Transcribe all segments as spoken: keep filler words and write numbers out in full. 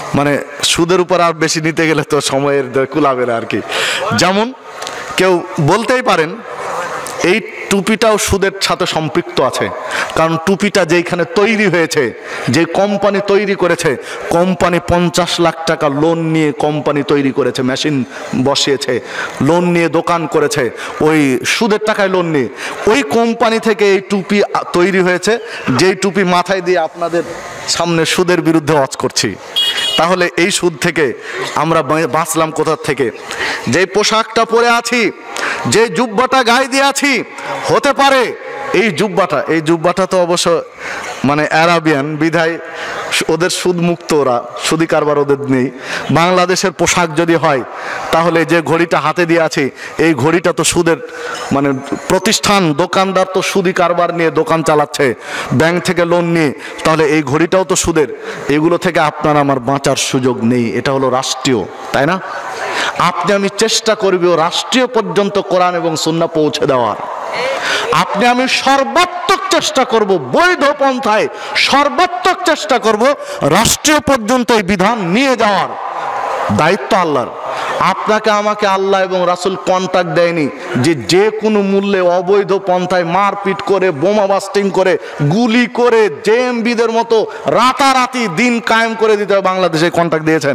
মানে সুদের উপর আর বেশি নিতে গেলে তো সময়ের কুলাবে না আর কি। যেমন কেউ বলতেই পারেন এই টুপিটাও সুদের সাথে সম্পৃক্ত আছে, কারণ টুপিটা যেইখানে তৈরি হয়েছে, যে কোম্পানি তৈরি করেছে, কোম্পানি পঞ্চাশ লাখ টাকা লোন নিয়ে কোম্পানি তৈরি করেছে, মেশিন বসিয়েছে, লোন নিয়ে দোকান করেছে, ওই সুদের টাকায় লোন নিয়ে ওই কোম্পানি থেকে এই টুপি তৈরি হয়েছে, যেই টুপি মাথায় দিয়ে আপনাদের সামনে সুদের বিরুদ্ধে ওয়াজ করছি। তাহলে এই সুদ থেকে আমরা বাঁচলাম কোথার থেকে? যে পোশাকটা পরে আছি, যে জুব্বাটা গায়ে দিয়ে আছি, হতে পারে এই জুব্বাটা এই জুব্বাটা তো অবশ্য মানে অ্যারাবিয়ান বিধায় ওদের সুদ মুক্ত, ওরা সুদি কারবার ওদের নেই। বাংলাদেশের পোশাক যদি হয় তাহলে যে ঘড়িটা হাতে দিয়ে আছে এই ঘড়িটা তো সুদের মানে প্রতিষ্ঠান, দোকানদার তো সুদি কারবার নিয়ে দোকান চালাচ্ছে, ব্যাংক থেকে লোন নিয়ে, তাহলে এই ঘড়িটাও তো সুদের। এগুলো থেকে আপনার আমার বাঁচার সুযোগ নেই, এটা হলো রাষ্ট্রীয়, তাই না? আপনি আমি চেষ্টা করব রাষ্ট্রীয় পর্যন্ত কোরআন এবং সুন্নাহ পৌঁছে দেওয়ার। আপনি আমি সর্বাত্মক চেষ্টা করব, বৈধ পন্থায় সর্বাত্মক চেষ্টা করব রাষ্ট্রীয় পর্যন্ত এই বিধান নিয়ে যাওয়ার দায়িত্ব আল্লাহর। আপনাকে আমাকে আল্লাহ এবং রাসূল কন্ট্রাক্ট দেয়নি যে যে কোনো মূল্যে অবৈধ পন্থায় মারপিট করে, বোমা বাস্টিং করে, গুলি করে, জেএমবিদের মতো রাতারাতি দিন কায়েম করে দিতে হবে, বাংলাদেশে কন্ট্রাক্ট দিয়েছেন?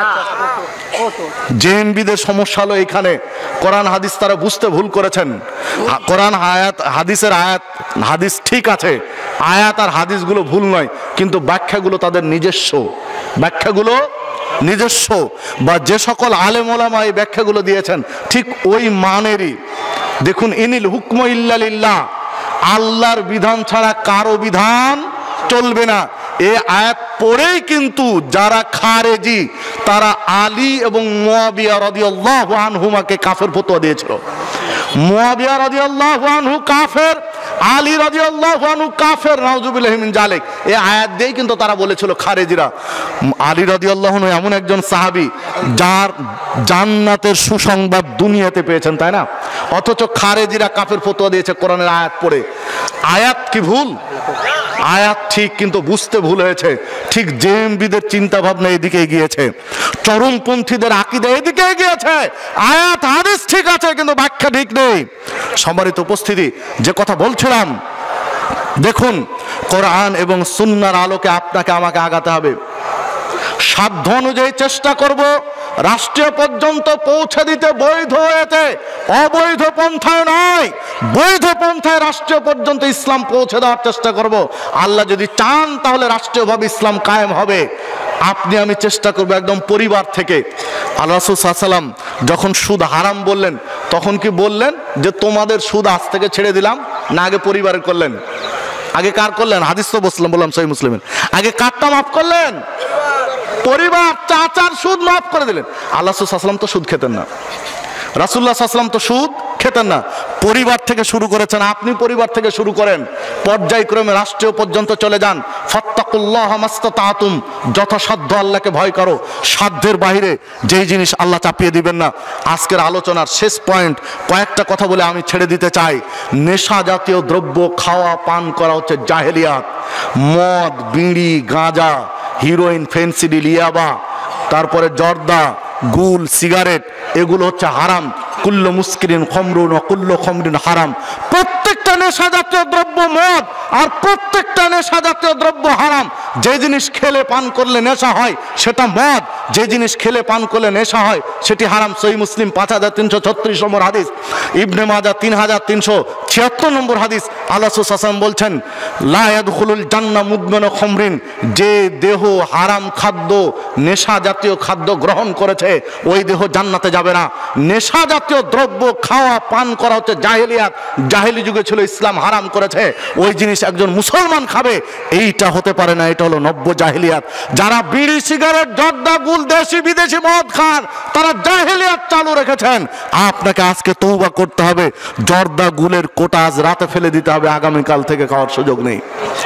জেএমবিদের সমস্যা হলো এখানে কোরআন হাদিস তারা বুঝতে ভুল করেছেন। কোরআন আয়াত হাদিসের আয়াত হাদিস ঠিক আছে, আয়াত আর হাদিসগুলো ভুল নয়, কিন্তু ব্যাখ্যাগুলো তাদের নিজস্ব, ব্যাখ্যাগুলো নিজস্ব, বা যে সকল আলেম ওলামা এই ব্যাখ্যাগুলো দিয়েছেন ঠিক ওই মানেরই। দেখুন, ইনিল হুকম ইল্লা লিল্লাহ, আল্লাহর বিধান ছাড়া কারো বিধান চলবে না। এই আয়াত পড়েই কিন্তু যারা খারেজি তারা আলী এবং মুয়াবিয়া রাদিয়াল্লাহু আনহুমাকে কাফের ফতোয়া দিয়েছিল। মুয়াবিয়া রাদিয়াল্লাহু আনহু কাফের, আলী রাদিয়াল্লাহু আনহু কাফের, নাউজুবিল্লাহি মিন জালিক। এই আয়াত দিয়েই কিন্তু তারা বলেছিল খারেজিরা। আলী রাদিয়াল্লাহু আনহু এমন একজন সাহাবী যার জান্নাতের সুসংবাদ দুনিয়াতে পেয়েছেন, তাই না? অথচ খারেজিরা কাফের ফতোয়া দিয়েছে কোরআনের আয়াত পড়ে। আয়াত কি ভুল? আয়াত ঠিক, কিন্তু বুঝতে ভুল হয়েছে। ঠিক জেএমবিদের চিন্তা ভাবনা এদিকে গিয়েছে, চরমপন্থীদের আকীদা এদিকে গিয়েছে। আয়াত হাদিস ঠিক আছে কিন্তু ব্যাখ্যা ঠিক নেই। সম্মানিত উপস্থিতি, যে কথা বলছিলাম, দেখুন কোরআন এবং সুন্নাহর আলোকে আপনাকে আমাকে আগাতে হবে। সাধ্য অনুযায়ী চেষ্টা করব রাষ্ট্রীয় পর্যন্ত পৌঁছে দিতে, বৈধ হয়েছে, অবৈধ পন্থায় নয়, বৈধ পন্থায় রাষ্ট্রীয় পর্যন্ত ইসলাম পৌঁছে দেওয়ার চেষ্টা করব। আল্লাহ যদি চান তাহলে রাষ্ট্রীয়ভাবে ইসলাম কায়েম হবে। আপনি আমি চেষ্টা করব একদম পরিবার থেকে। আল্লাহ রাসূল সাল্লাল্লাহু আলাইহি ওয়াসাল্লাম যখন সুদ হারাম বললেন তখন কি বললেন যে তোমাদের সুদ আজ থেকে ছেড়ে দিলাম, না আগে পরিবারের করলেন? আগে কার করলেন? হাদিস তো বললাম বললাম সহিহ মুসলিমের। আগে কারটা মাফ করলেন? পরিবার, চাচার সুদ মাফ করে দিলেন। আল্লাহ সাল্লাল্লাহু আলাইহি ওয়াসাল্লাম তো সুদ খেতেন না, রাসূলুল্লাহ সাল্লাল্লাহু আলাইহি ওয়াসাল্লাম তো সুদ খেতেন না। পরিবার থেকে শুরু করেছেন, আপনি পরিবার থেকে শুরু করেন, পর্যায়ক্রমে রাষ্ট্রীয় পর্যন্ত চলে যান। ফাত্তাকুল্লাহ মাস্তাতাতুম, যথাসাধ্য আল্লাহকে ভয় করো, সাধ্যের বাইরে যেই জিনিস আল্লাহ চাপিয়ে দিবেন না। আজকের আলোচনার শেষ পয়েন্ট, কয়েকটা কথা বলে আমি ছেড়ে দিতে চাই। নেশা জাতীয় দ্রব্য খাওয়া পান করা হচ্ছে জাহেলিয়াত। মদ, বিড়ি, গাঁজা, হিরোইন, ফেন্সিডিল, ইয়াবা, তারপরে জর্দা, গুল, সিগারেট, এগুলো হচ্ছে হারাম। কুল্লু মুস্কিরিন খমরুন ও কুল্লু খমরিন হারাম। প্রত্যেকটা নেশা জাতীয় দ্রব্য মদ, আর প্রত্যেকটা নেশা জাতীয় দ্রব্য হারাম। যে জিনিস খেলে পান করলে নেশা হয় সেটা মদ, যে জিনিস খেলে পান করলে নেশা হয় সেটি হারাম। সহিহ মুসলিম পাঁচ হাজার তিনশো ছত্রিশ নম্বর হাদিস, ইবনে মাজাহ তিন হাজার তিনশো ছিয়াত্তর নম্বর হাদিস। আল্লাহ রাসূল সাল্লাল্লাহু আলাইহি ওয়াসাল্লাম বলছেন, লা ইয়াদখুলুল জান্নাহ মুদমিনু খমরিন, যে দেহ হারাম খাদ্য, নেশা জাতীয় খাদ্য গ্রহণ করেছে ওই দেহ জান্নাতে যাবে না। নেশা জাতীয় দ্রব্য খাওয়া পান করা হচ্ছে জাহেলিয়াত। জাহেলি যুগে ছিল, ইসলাম হারাম করেছে, ওই জিনিস একজন মুসলমান খাবে, এইটা হতে পারে না, এটা হলো নব্য জাহেলিয়াত। যারা বিড়ি, সিগারেট, জর্দা, গুল, দেশি বিদেশি মদ খান তারা জাহেলিয়াত চালু রেখেছেন। আপনাকে আজকে তওবা করতে হবে, জর্দা গুলের কোটা আজ রাতে ফেলে দিতে হবে, আগামীকাল থেকে খাওয়ার সুযোগ নেই।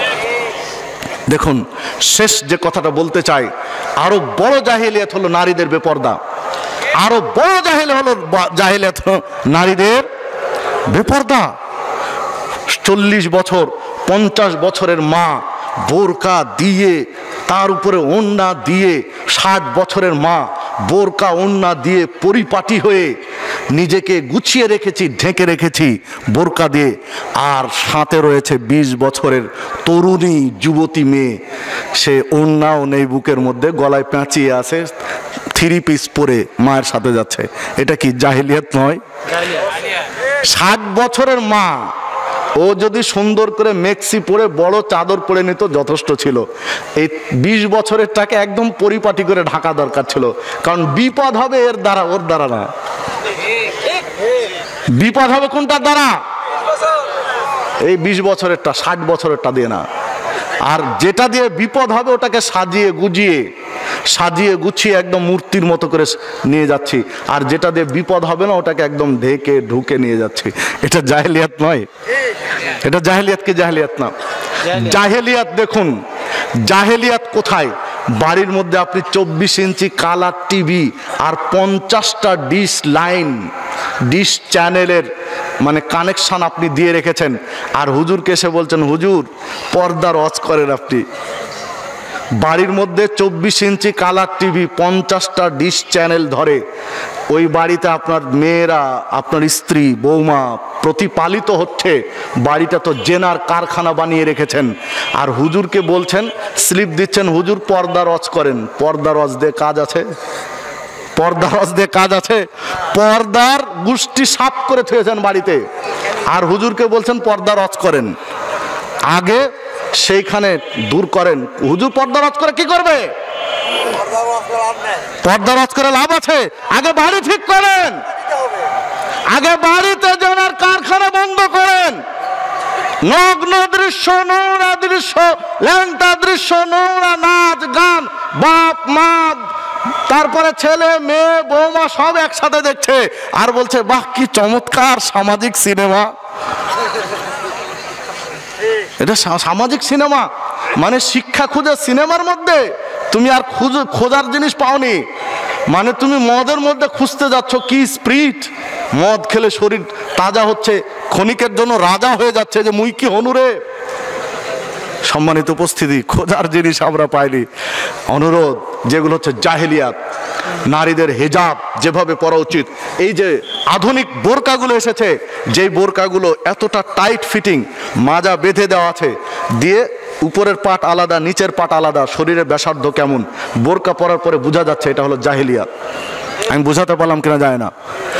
দেখুন, শেষ যে কথাটা বলতে চাই, আরো বড় জাহেলিয়াত হলো নারীদের বেপর্দা। আরো বড় জাহেলিয়াত হলো জাহেলিয়াত হলো নারীদের বেপর্দা। চল্লিশ বছর পঞ্চাশ বছরের মা বোরকা দিয়ে তার উপরে ওড়না দিয়ে ষাট বছরের মা বোরকা ওড়না দিয়ে পরিপাটি হয়ে নিজেকে গুছিয়ে রেখেছি, ঢেকে রেখেছি বোরকা দিয়ে। আর সাথে রয়েছে বিশ বছরের তরুণী যুবতী মেয়ে, সে ওড়নাও নেই বুকের মধ্যে, গলায় পেঁচিয়ে আছে, থ্রি পিস পরে মায়ের সাথে যাচ্ছে। এটা কি জাহেলিয়াত নয়? ষাট বছরের মা, ও যদি সুন্দর করে মেক্সি পরে বড় চাদর পরে নিত যথেষ্ট ছিল। এই বিশ বছরেরটাকে একদম পরিপাটি করে ঢাকা দরকার ছিল, কারণ বিপদ হবে এর দ্বারা, ওর দ্বারা না। বিপদ হবে কোনটার দ্বারা? এই বিশ বছরেরটা, ষাট বছরেরটা দিয়ে না। আর যেটা দিয়ে বিপদ হবে ওটাকে সাজিয়ে গুজিয়ে সাজিয়ে গুছিয়ে একদম মূর্তির মতো করে নিয়ে যাচ্ছি, আর যেটা দিয়ে বিপদ হবে না ওটাকে একদম ঢেকে ঢুকে নিয়ে যাচ্ছি। এটা জাহেলিয়াত নয়? এটা জাহেলিয়াত কি জাহেলিয়াত না? জাহেলিয়াত দেখুন, জাহেলিয়াত কোথায়? বাড়ির মধ্যে আপনি চব্বিশ ইঞ্চি কালার টিভি আর পঞ্চাশটা ডিশ লাইন, ডিশ চ্যানেলের মানে কানেকশন আপনি দিয়ে রেখেছেন, আর হুজুরকে এসে বলছেন হুজুর পর্দা রজ করেন আপনি। বাড়ির মধ্যে চব্বিশ ইঞ্চি কালার টিভি, পঞ্চাশটা ডিশ চ্যানেল ধরে, ওই বাড়িতে আপনার মেয়েরা, আপনার স্ত্রী বৌমা প্রতিপালিত হচ্ছে, বাড়িটা তো জেনার কারখানা বানিয়ে রেখেছেন, আর হুজুরকে বলছেন, স্লিপ দিচ্ছেন হুজুর পর্দা রজ করেন। পর্দা রজ দিয়ে কাজ আছে? পর্দা রজ দিয়ে কাজ আছে? পর্দার গুষ্টি সাফ করে থুয়েছেন বাড়িতে, আর হুজুরকে বলছেন পর্দা রজ করেন। আগে সেইখানে দূর করেন। হুজুর পর্দা রজ করে কি করবে? পর্দা রজ করে লাভ আছে? আগে বাড়ি ঠিক করেন, আগে বাড়িতে জেনার কারখানা বন্ধ করেন। নগ্ন দৃশ্য, নোংরা দৃশ্য, ল্যাংটা দৃশ্য, নোংরা নাচ গান, বাপ মা তারপরে ছেলে মেয়ে বৌমা সব একসাথে দেখছে, আর বলছে বাহ কি চমৎকার সামাজিক সিনেমা। এটা সামাজিক সিনেমা মানে শিক্ষা খুঁজে সিনেমার মধ্যে তুমি আর খুঁজ খোঁজার জিনিস পাওনি, মানে তুমি মদের মধ্যে খুঁজতে যাচ্ছ কি স্প্রিট। মদ খেলে শরীর তাজা হচ্ছে, ক্ষণিকের জন্য রাজা হয়ে যাচ্ছে, যে মুই কি হনুরে। সম্মানিত উপস্থিতি, খোঁজার জিনিস আমরা পাইনি। অনুরোধ, যেগুলো হচ্ছে জাহেলিয়াত, নারীদের হিজাব যেভাবে পরা উচিত। এই যে আধুনিক বোরকাগুলো এসেছে, যেই বোরকাগুলো এতটা টাইট ফিটিং, মাজা বেঁধে দেওয়া আছে, দিয়ে উপরের পাট আলাদা নিচের পাট আলাদা, শরীরের ব্যাসার্ধ কেমন, বোরকা পরার পরে বোঝা যাচ্ছে এটা হলো জাহেলিয়াত। আমি বোঝাতে পারলাম কিনা যায় না।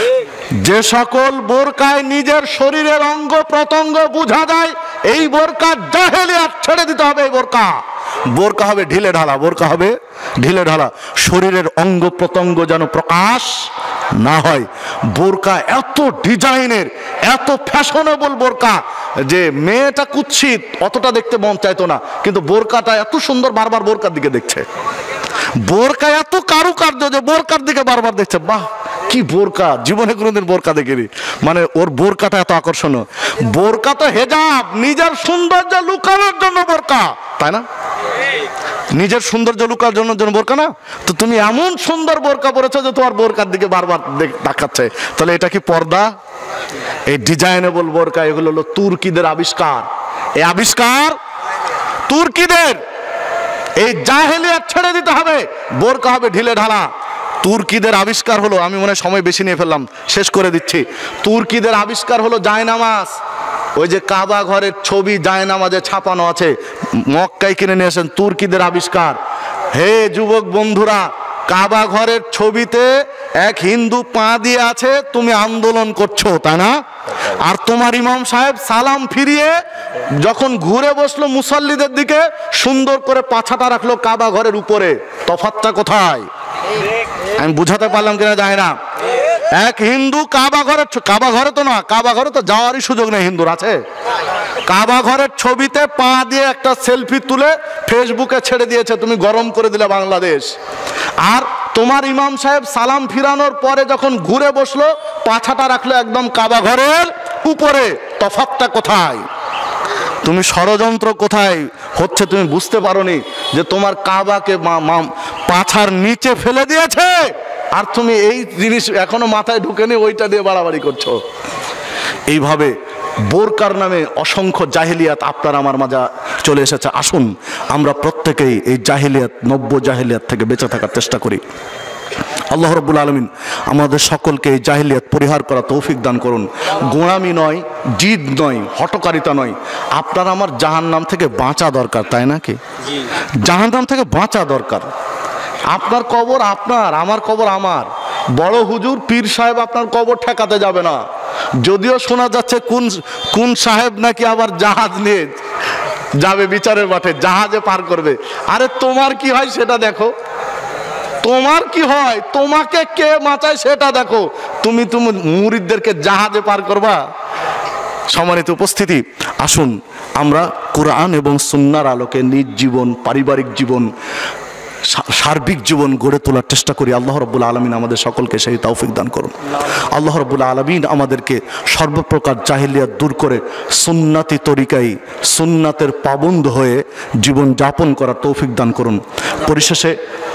যে সকল বোরকায় নিজের শরীরের অঙ্গ প্রত্যঙ্গ বোঝা যায়, এই বোরকা জাহেলিয়াত, ছেড়ে দিতে হবে। এই বোরকা বোরকা হবে ঢিলে ঢালা, বোরকা হবে ঢিলে ঢালা, শরীরের অঙ্গ প্রত্যঙ্গ যেন প্রকাশ না হয়। বোরকা এত ডিজাইনের, এত ফ্যাশনেবল বোরকা যে মেয়েটা কুৎসিত অতটা দেখতে মন চাইতো না, কিন্তু বোরকাটা এত সুন্দর, বারবার বোরকার দিকে দেখছে। বোরকা এত কারুকার্য যে বোরকার দিকে বারবার দেখছে, বাহ কি বোরকা, জীবনে কোনোদিন বোরকা দেখিনি, মানে ওর বোরকাটা এত আকর্ষণীয়। বোরকা তো হেজাব, নিজের সৌন্দর্য লুকানোর জন্য বোরকা, তাই না? নিজের সৌন্দর্য লুকানোর জন্য জন্য বোরকা না? তো তুমি এমন সুন্দর বোরকা পরেছো যে তোমার বোরকার দিকে বারবার তাকাচ্ছে, তাহলে এটা কি পর্দা? এই ডিজাইনেবল বোরকা এগুলো হলো তুর্কিদের আবিষ্কার। এই আবিষ্কার তুর্কিদের। এই জাহেলিয়াত ছেড়ে দিতে হবে, বোরকা হবে ঢিলে ঢালা। তুর্কিদের আবিষ্কার হলো, আমি মনে হয় সময় বেশি নিয়ে ফেললাম, শেষ করে দিচ্ছি। তুর্কিদের আবিষ্কার হলো জায়নামাজ। ওই যে কাবা ঘরের ছবি জায়নামাজে ছাপানো আছে, মক্কায় কিনে নিয়ে আসেন, তুর্কিদের আবিষ্কার। হে যুবক বন্ধুরা, কাবা ঘরের ছবিতে এক হিন্দু পা দিয়ে আছে, তুমি আন্দোলন করছো, তাই না? আর তোমার ইমাম সাহেব সালাম ফিরিয়ে যখন ঘুরে বসলো মুসল্লিদের দিকে, সুন্দর করে পাছাটা রাখলো কাবা ঘরের উপরে। তফাৎটা কোথায়? আমি বুঝাতে পারলাম কিনা যায় না। এক হিন্দু কাবা ঘরের, কাবা ঘরে তো না, কাবা ঘরে তো যাওয়ারই সুযোগ নেই হিন্দুর, আছে? কাবা ঘরের ছবিতে পা দিয়ে একটা সেলফি তুলে ফেসবুকে ছেড়ে দিয়েছে, তুমি গরম করে দিলে বাংলাদেশ। আর তোমার ইমাম সাহেব সালাম ফিরানোর পরে যখন ঘুরে বসলো, পাছাটা রাখলো একদম কাবা ঘরের উপরে। তফাৎটা কোথায়? তুমি ষড়যন্ত্র কোথায় হচ্ছে তুমি বুঝতে পারোনি, যে তোমার কাবাকে পাছার নিচে ফেলে দিয়েছে, আর তুমি এই জিনিস এখনো মাথায় ঢুকেনি, ওইটা দিয়ে বাড়াবাড়ি করছো। এইভাবে বোরকার নামে অসংখ্য জাহেলিয়াত আপনার আমার মাঝে চলে এসেছে। আসুন আমরা প্রত্যেক প্রত্যেকেই এই জাহিলিয়াত নব্য জাহিলিয়াত থেকে বেঁচে থাকার চেষ্টা করি। আল্লাহ রাব্বুল আলামিন আমাদের সকলকে এই জাহিলিয়াত পরিহার করা তৌফিক দান করুন। গোঁড়ামি নয়, জিদ নয়, হটকারিতা নয়। আপনার আমার জাহান্নাম থেকে বাঁচা দরকার, তাই নাকি? জাহান্নাম থেকে বাঁচা দরকার। আপনার কবর আপনার, আমার কবর আমার। বড় হুজুর পীর সাহেব আপনার কবর ঠেকাতে যাবে না। যদিও শোনা যাচ্ছে কোন কোন সাহেব নাকি আবার জাহাজ নিয়ে যাবে বিচারের মাঠে, জাহাজে পার করবে। আরে তোমার কি হয় সেটা দেখো, তোমার কি হয়, তোমাকে কে বাঁচায় সেটা দেখো। তুমি তুমি মুরিদদেরকে জাহাজে পার করবা? সম্মানিত উপস্থিতি, আসুন আমরা কোরআন এবং সুন্নাহর আলোকে নিজ জীবন, পারিবারিক জীবন, সার্বিক জীবন গড়ে তোলার চেষ্টা করি। আল্লাহ রাব্বুল আলামিন আমাদের সকলকে সেই তৌফিক দান করুন। আল্লাহ রাব্বুল আলামিন আমাদেরকে সর্বপ্রকার জাহিলিয়াত দূর করে সুন্নাতি তরিকায় সুন্নাতের পাবন্দ হয়ে জীবন যাপন করার তৌফিক দান করুন। পরিশেষে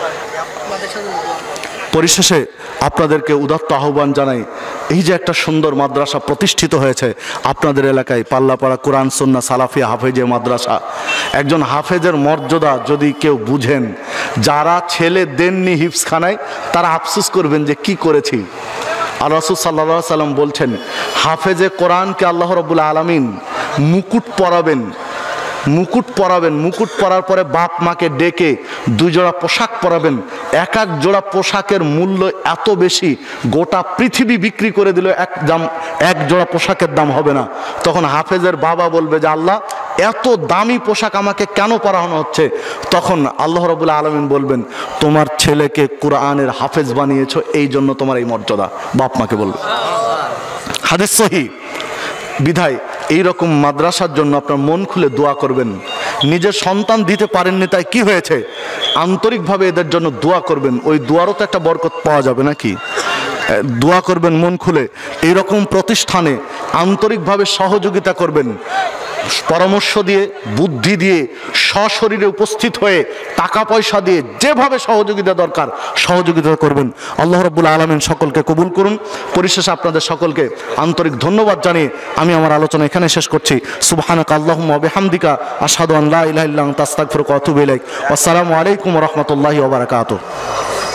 পরিশেষে আপনাদেরকে উদাত্ত আহ্বান জানাই, এই যে একটা সুন্দর মাদ্রাসা প্রতিষ্ঠিত হয়েছে আপনাদের এলাকায়, পাল্লাপাড়া কোরআন সুন্নাহ সালাফিয়া হাফেজে মাদ্রাসা। একজন হাফেজের মর্যাদা যদি কেউ বুঝেন, যারা ছেলে দেননি হিফজখানায় তারা আফসোস করবেন যে কি করেছি। আর রাসূল সাল্লাল্লাহু আলাইহি সাল্লাম বলছেন, হাফেজে কোরআনকে আল্লাহ রাব্বুল আলামিন মুকুট পরাবেন, মুকুট পরাবেন। মুকুট পরার পরে বাপ মাকে ডেকে দুই জোড়া পোশাক পরাবেন। এক এক জোড়া পোশাকের মূল্য এত বেশি, গোটা পৃথিবী বিক্রি করে দিল এক দাম, এক জোড়া পোশাকের দাম হবে না। তখন হাফেজের বাবা বলবে যে আল্লাহ, এত দামি পোশাক আমাকে কেন পরানো হচ্ছে? তখন আল্লাহ রাব্বুল আলামিন বলবেন, তোমার ছেলেকে কোরআনের হাফেজ বানিয়েছো, এই জন্য তোমার এই মর্যাদা। বাপ মাকে বলবে। হাদিস সহিহ। বিধায় এইরকম মাদ্রাসার জন্য আপনার মন খুলে দোয়া করবেন। নিজের সন্তান দিতে পারেননি তাই কি হয়েছে, আন্তরিকভাবে এদের জন্য দোয়া করবেন। ওই দোয়ারও তো একটা বরকত পাওয়া যাবে নাকি? দোয়া করবেন মন খুলে। এইরকম প্রতিষ্ঠানে আন্তরিকভাবে সহযোগিতা করবেন, পরামর্শ দিয়ে, বুদ্ধি দিয়ে, সশরীরে উপস্থিত হয়ে, টাকা পয়সা দিয়ে, যেভাবে সহযোগিতা দরকার সহযোগিতা করবেন। আল্লাহ রাব্বুল আলামিন সকলকে কবুল করুন। পরিশেষে আপনাদের সকলকে আন্তরিক ধন্যবাদ জানিয়ে আমি আমার আলোচনা এখানে শেষ করছি। সুবহানাকা আল্লাহুম্মা ওয়া বিহামদিকা আশহাদু আন লা ইলাহা ইল্লা আনতা আস্তাগফিরুকা ওয়া আতুবু ইলাইক। আসসালামু আলাইকুম ওয়া রাহমাতুল্লাহি ওয়া বারাকাতুহু।